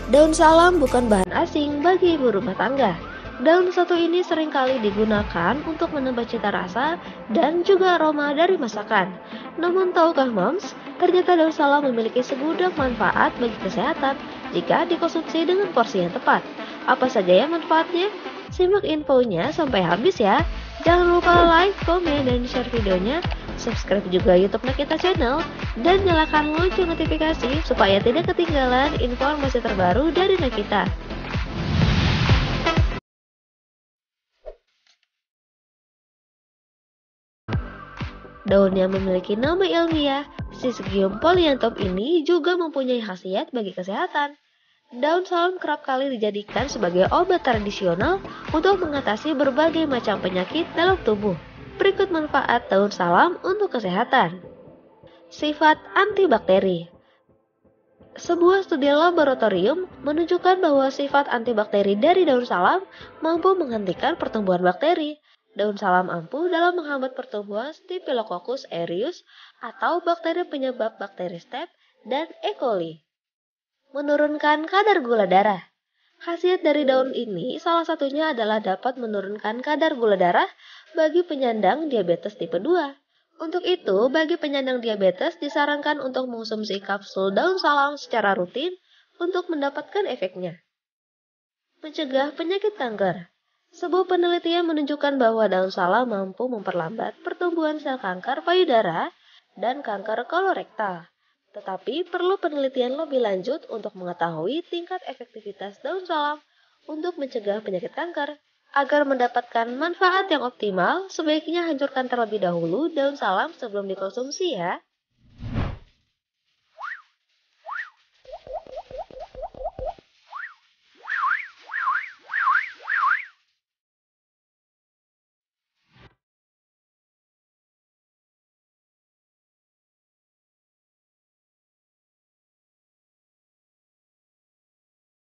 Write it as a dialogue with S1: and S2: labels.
S1: Daun salam bukan bahan asing bagi ibu rumah tangga. Daun satu ini seringkali digunakan untuk menambah cita rasa dan juga aroma dari masakan. Namun tahukah moms, ternyata daun salam memiliki segudang manfaat bagi kesehatan jika dikonsumsi dengan porsi yang tepat. Apa saja ya manfaatnya? Simak infonya sampai habis ya. Jangan lupa like, komen, dan share videonya. Subscribe juga YouTube Nakita Channel dan nyalakan lonceng notifikasi supaya tidak ketinggalan informasi terbaru dari Nakita. Daun yang memiliki nama ilmiah, Syzygium polyanthum ini juga mempunyai khasiat bagi kesehatan. Daun salam kerap kali dijadikan sebagai obat tradisional untuk mengatasi berbagai macam penyakit dalam tubuh. Berikut manfaat daun salam untuk kesehatan. Sifat antibakteri. Sebuah studi laboratorium menunjukkan bahwa sifat antibakteri dari daun salam mampu menghentikan pertumbuhan bakteri. Daun salam ampuh dalam menghambat pertumbuhan Staphylococcus aureus atau bakteri penyebab bakteri Staph dan E. coli. Menurunkan kadar gula darah. Khasiat dari daun ini salah satunya adalah dapat menurunkan kadar gula darah bagi penyandang diabetes tipe 2. Untuk itu, bagi penyandang diabetes disarankan untuk mengonsumsi kapsul daun salam secara rutin untuk mendapatkan efeknya. Mencegah penyakit kanker. Sebuah penelitian menunjukkan bahwa daun salam mampu memperlambat pertumbuhan sel kanker payudara dan kanker kolorektal. Tetapi perlu penelitian lebih lanjut untuk mengetahui tingkat efektivitas daun salam untuk mencegah penyakit kanker. Agar mendapatkan manfaat yang optimal, sebaiknya hancurkan terlebih dahulu daun salam sebelum dikonsumsi ya.